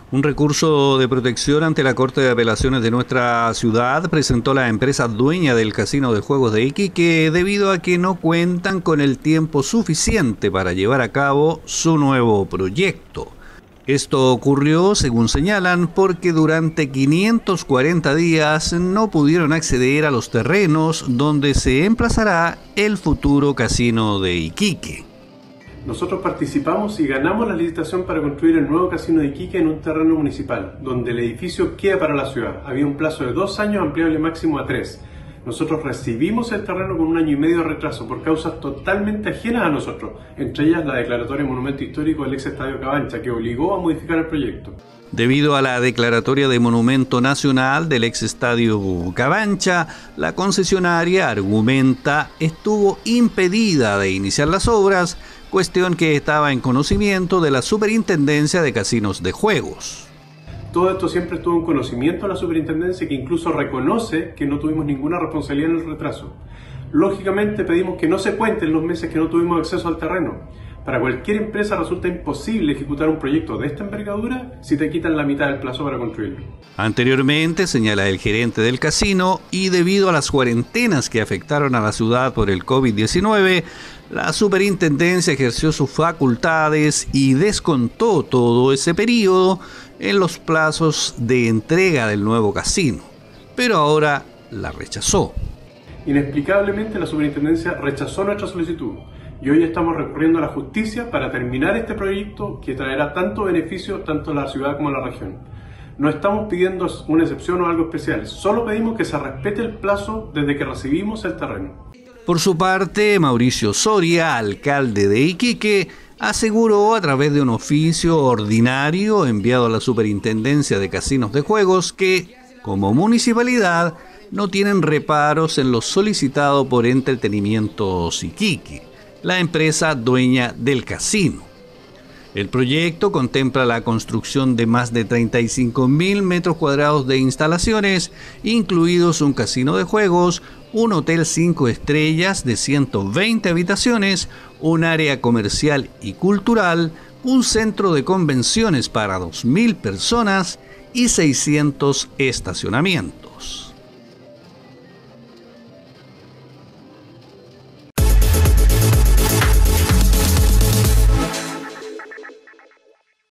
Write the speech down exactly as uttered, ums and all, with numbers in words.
Un recurso de protección ante la Corte de Apelaciones de nuestra ciudad presentó la empresa dueña del casino de juegos de Iquique debido a que no cuentan con el tiempo suficiente para llevar a cabo su nuevo proyecto. Esto ocurrió, según señalan, porque durante quinientos cuarenta días no pudieron acceder a los terrenos donde se emplazará el futuro casino de Iquique. Nosotros participamos y ganamos la licitación para construir el nuevo casino de Iquique en un terreno municipal, donde el edificio queda para la ciudad. Había un plazo de dos años ampliable máximo a tres. Nosotros recibimos el terreno con un año y medio de retraso por causas totalmente ajenas a nosotros, entre ellas la declaratoria de monumento histórico del ex estadio Cabancha, que obligó a modificar el proyecto. Debido a la declaratoria de monumento nacional del ex estadio Cabancha, la concesionaria argumenta estuvo impedida de iniciar las obras, cuestión que estaba en conocimiento de la Superintendencia de Casinos de Juegos. Todo esto siempre estuvo en conocimiento de la superintendencia, que incluso reconoce que no tuvimos ninguna responsabilidad en el retraso. Lógicamente pedimos que no se cuenten los meses que no tuvimos acceso al terreno. Para cualquier empresa resulta imposible ejecutar un proyecto de esta envergadura si te quitan la mitad del plazo para construirlo. Anteriormente, señala el gerente del casino, y debido a las cuarentenas que afectaron a la ciudad por el COVID diecinueve, la superintendencia ejerció sus facultades y descontó todo ese periodo en los plazos de entrega del nuevo casino, pero ahora la rechazó. Inexplicablemente la superintendencia rechazó nuestra solicitud y hoy estamos recurriendo a la justicia para terminar este proyecto que traerá tanto beneficio tanto a la ciudad como a la región. No estamos pidiendo una excepción o algo especial, solo pedimos que se respete el plazo desde que recibimos el terreno. Por su parte, Mauricio Soria, alcalde de Iquique, aseguró a través de un oficio ordinario enviado a la Superintendencia de Casinos de Juegos que, como municipalidad, no tienen reparos en lo solicitado por Entretenimientos Iquique, la empresa dueña del casino. El proyecto contempla la construcción de más de treinta y cinco mil metros cuadrados de instalaciones, incluidos un casino de juegos, un hotel cinco estrellas de ciento veinte habitaciones, un área comercial y cultural, un centro de convenciones para dos mil personas y seiscientos estacionamientos.